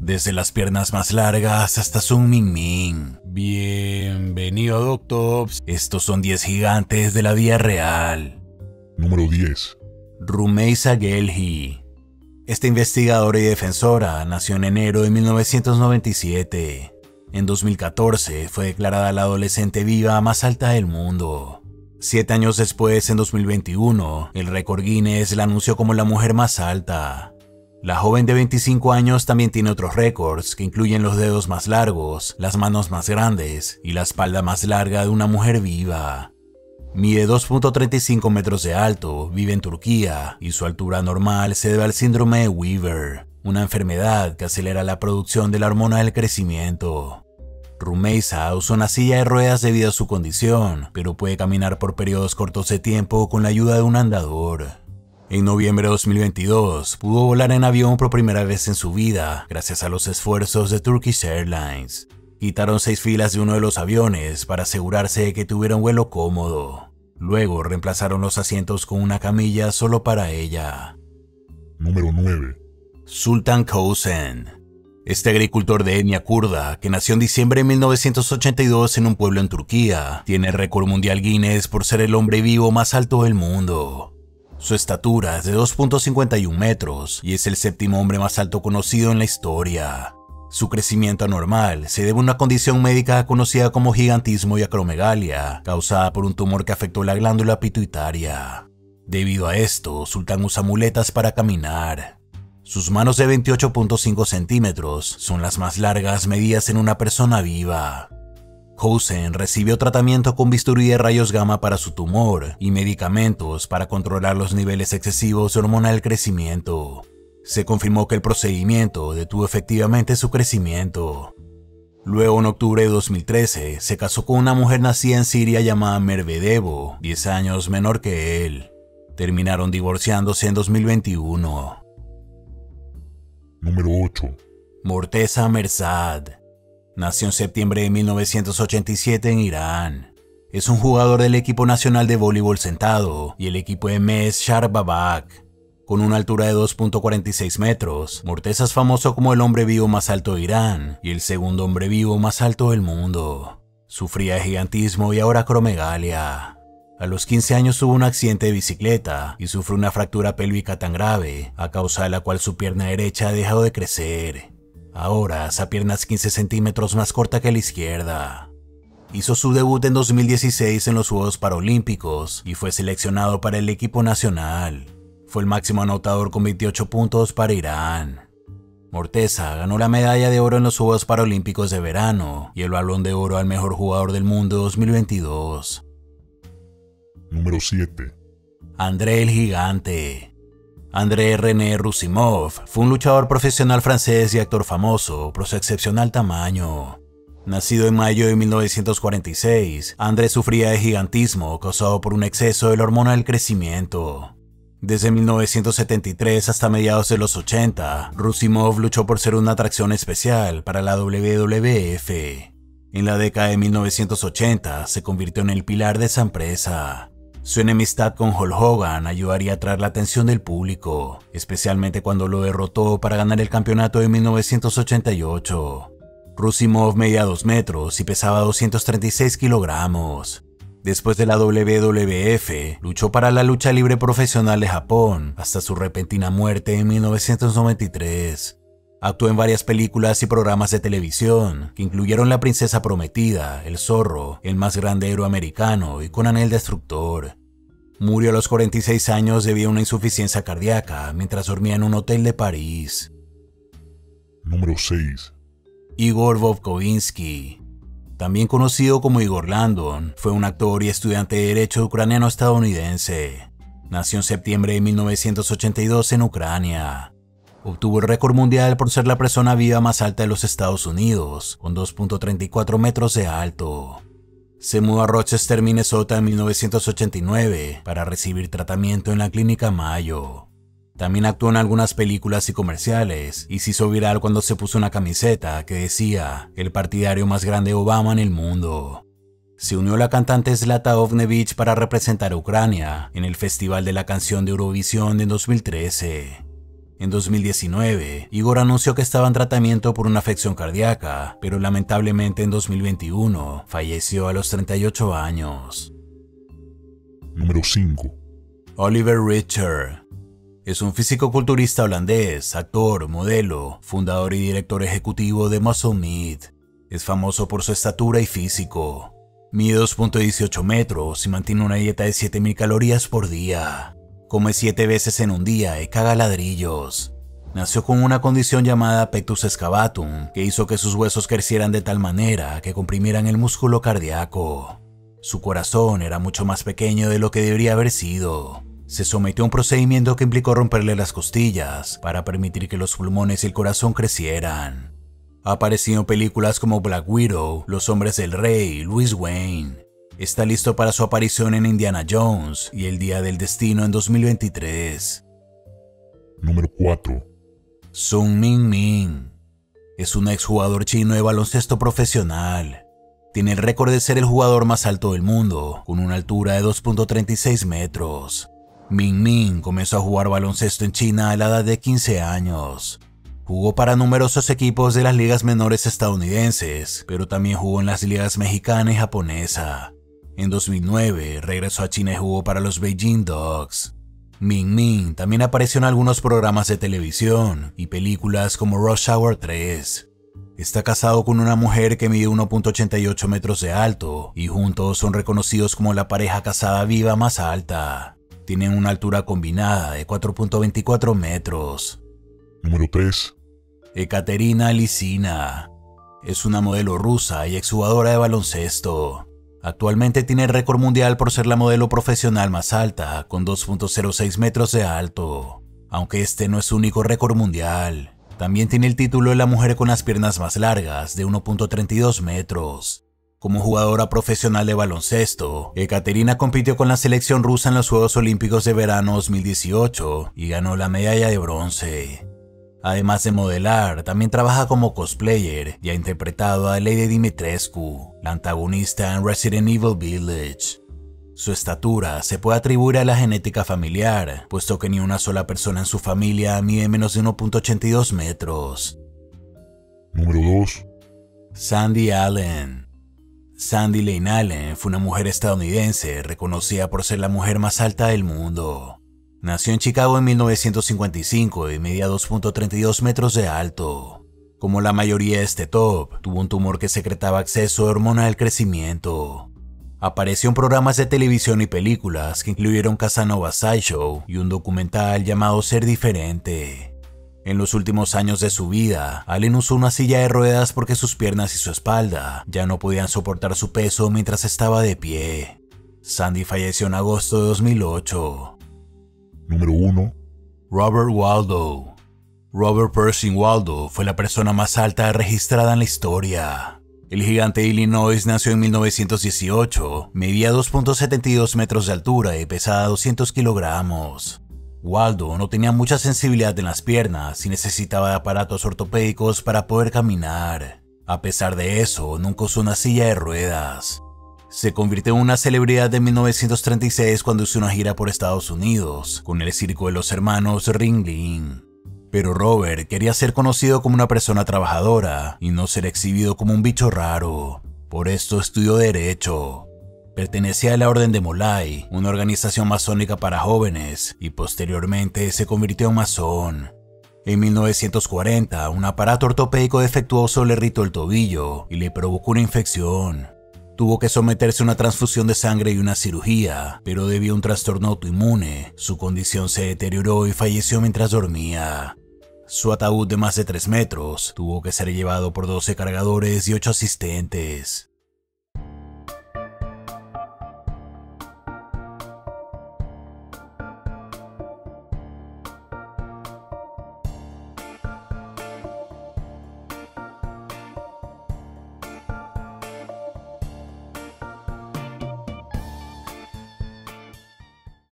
desde las piernas más largas hasta Sun Min Min. Bienvenido, Doctops. Estos son 10 gigantes de la vida real. Número 10. Rumeysa Gelgui. Esta investigadora y defensora nació en enero de 1997. En 2014 fue declarada la adolescente viva más alta del mundo. 7 años después, en 2021, el récord Guinness la anunció como la mujer más alta. La joven de 25 años también tiene otros récords que incluyen los dedos más largos, las manos más grandes y la espalda más larga de una mujer viva. Mide 2.35 metros de alto, vive en Turquía y su altura normal se debe al síndrome de Weaver, una enfermedad que acelera la producción de la hormona del crecimiento. Rumeysa usa una silla de ruedas debido a su condición, pero puede caminar por periodos cortos de tiempo con la ayuda de un andador. En noviembre de 2022, pudo volar en avión por primera vez en su vida gracias a los esfuerzos de Turkish Airlines. Quitaron 6 filas de uno de los aviones para asegurarse de que tuviera un vuelo cómodo. Luego reemplazaron los asientos con una camilla solo para ella. Número 9. Sultan Kösen. Este agricultor de etnia kurda, que nació en diciembre de 1982 en un pueblo en Turquía, tiene el récord mundial Guinness por ser el hombre vivo más alto del mundo. Su estatura es de 2.51 metros y es el 7º hombre más alto conocido en la historia. Su crecimiento anormal se debe a una condición médica conocida como gigantismo y acromegalia, causada por un tumor que afectó la glándula pituitaria. Debido a esto, Sultan usa muletas para caminar. Sus manos de 28.5 centímetros son las más largas medidas en una persona viva. Kösen recibió tratamiento con bisturí de rayos gamma para su tumor y medicamentos para controlar los niveles excesivos de hormona del crecimiento. Se confirmó que el procedimiento detuvo efectivamente su crecimiento. Luego, en octubre de 2013, se casó con una mujer nacida en Siria llamada Merve Devo, 10 años menor que él. Terminaron divorciándose en 2021. Número 8. Morteza Mersad. Nació en septiembre de 1987 en Irán. Es un jugador del equipo nacional de voleibol sentado y el equipo de Mes Sharbabak. Con una altura de 2.46 metros, Morteza es famoso como el hombre vivo más alto de Irán y el segundo hombre vivo más alto del mundo. Sufría de gigantismo y ahora acromegalia. A los 15 años tuvo un accidente de bicicleta y sufrió una fractura pélvica tan grave, a causa de la cual su pierna derecha ha dejado de crecer. Ahora esa pierna es 15 centímetros más corta que la izquierda. Hizo su debut en 2016 en los Juegos Paralímpicos y fue seleccionado para el equipo nacional. Fue el máximo anotador con 28 puntos para Irán. Morteza ganó la medalla de oro en los Juegos Paralímpicos de verano y el Balón de Oro al mejor jugador del mundo 2022. Número 7. André el Gigante. André René Roussimoff fue un luchador profesional francés y actor famoso por su excepcional tamaño. Nacido en mayo de 1946, André sufría de gigantismo causado por un exceso de la hormona del crecimiento. Desde 1973 hasta mediados de los 80, Roussimoff luchó por ser una atracción especial para la WWF. En la década de 1980 se convirtió en el pilar de esa empresa. Su enemistad con Hulk Hogan ayudaría a atraer la atención del público, especialmente cuando lo derrotó para ganar el campeonato de 1988. Roussimoff medía 2 metros y pesaba 236 kilogramos. Después de la WWF, luchó para la lucha libre profesional de Japón hasta su repentina muerte en 1993. Actuó en varias películas y programas de televisión, que incluyeron La Princesa Prometida, El Zorro, El Más Grande Héroe Americano y Conan el Destructor. Murió a los 46 años debido a una insuficiencia cardíaca mientras dormía en un hotel de París. Número 6. Igor Vovkovinsky. También conocido como Igor Landon, fue un actor y estudiante de Derecho ucraniano-estadounidense. Nació en septiembre de 1982 en Ucrania. Obtuvo el récord mundial por ser la persona viva más alta de los Estados Unidos, con 2.34 metros de alto. Se mudó a Rochester, Minnesota en 1989 para recibir tratamiento en la Clínica Mayo. También actuó en algunas películas y comerciales y se hizo viral cuando se puso una camiseta que decía "el partidario más grande de Obama en el mundo". Se unió a la cantante Zlata Ovnevich para representar a Ucrania en el Festival de la Canción de Eurovisión en 2013. En 2019, Igor anunció que estaba en tratamiento por una afección cardíaca, pero lamentablemente en 2021 falleció a los 38 años. Número 5. Oliver Richter. Es un físico-culturista holandés, actor, modelo, fundador y director ejecutivo de Muscle Meat. Es famoso por su estatura y físico. Mide 2.18 metros y mantiene una dieta de 7000 calorías por día. Come 7 veces en un día y caga ladrillos. Nació con una condición llamada pectus excavatum, que hizo que sus huesos crecieran de tal manera que comprimieran el músculo cardíaco. Su corazón era mucho más pequeño de lo que debería haber sido. Se sometió a un procedimiento que implicó romperle las costillas para permitir que los pulmones y el corazón crecieran. Ha aparecido en películas como Black Widow, Los Hombres del Rey, Louis Wayne. Está listo para su aparición en Indiana Jones y El Día del Destino en 2023. Número 4. Sun Mingmin. Es un exjugador chino de baloncesto profesional. Tiene el récord de ser el jugador más alto del mundo, con una altura de 2.36 metros. Mingmin comenzó a jugar baloncesto en China a la edad de 15 años. Jugó para numerosos equipos de las ligas menores estadounidenses, pero también jugó en las ligas mexicana y japonesa. En 2009 regresó a China y jugó para los Beijing Ducks. Mingmin también apareció en algunos programas de televisión y películas como Rush Hour 3. Está casado con una mujer que mide 1.88 metros de alto y juntos son reconocidos como la pareja casada viva más alta. Tienen una altura combinada de 4.24 metros. Número 3. Ekaterina Lisina. Es una modelo rusa y exjugadora de baloncesto. Actualmente tiene el récord mundial por ser la modelo profesional más alta, con 2.06 metros de alto. Aunque este no es su único récord mundial. También tiene el título de la mujer con las piernas más largas, de 1.32 metros. Como jugadora profesional de baloncesto, Ekaterina compitió con la selección rusa en los Juegos Olímpicos de Verano 2018 y ganó la medalla de bronce. Además de modelar, también trabaja como cosplayer y ha interpretado a Lady Dimitrescu, la antagonista en Resident Evil Village. Su estatura se puede atribuir a la genética familiar, puesto que ni una sola persona en su familia mide menos de 1.82 metros. Número 2. Sandy Allen. Sandy Lane Allen fue una mujer estadounidense reconocida por ser la mujer más alta del mundo. Nació en Chicago en 1955 y medía 2.32 metros de alto. Como la mayoría de este top, tuvo un tumor que secretaba exceso de hormona del crecimiento. Apareció en programas de televisión y películas que incluyeron Casanova Sideshow y un documental llamado Ser Diferente. En los últimos años de su vida, Allen usó una silla de ruedas porque sus piernas y su espalda ya no podían soportar su peso mientras estaba de pie. Sandy falleció en agosto de 2008. Número 1. Robert Waldo. Robert Pershing Waldo fue la persona más alta registrada en la historia. El gigante de Illinois nació en 1918, medía 2.72 metros de altura y pesaba 200 kilogramos. Waldo no tenía mucha sensibilidad en las piernas y necesitaba de aparatos ortopédicos para poder caminar. A pesar de eso, nunca usó una silla de ruedas. Se convirtió en una celebridad en 1936 cuando hizo una gira por Estados Unidos con el circo de los hermanos Ringling. Pero Robert quería ser conocido como una persona trabajadora y no ser exhibido como un bicho raro. Por esto estudió Derecho. Pertenecía a la Orden de Molay, una organización masónica para jóvenes, y posteriormente se convirtió en masón. En 1940, un aparato ortopédico defectuoso le irritó el tobillo y le provocó una infección. Tuvo que someterse a una transfusión de sangre y una cirugía, pero debido a un trastorno autoinmune, su condición se deterioró y falleció mientras dormía. Su ataúd de más de 3 metros tuvo que ser llevado por 12 cargadores y 8 asistentes.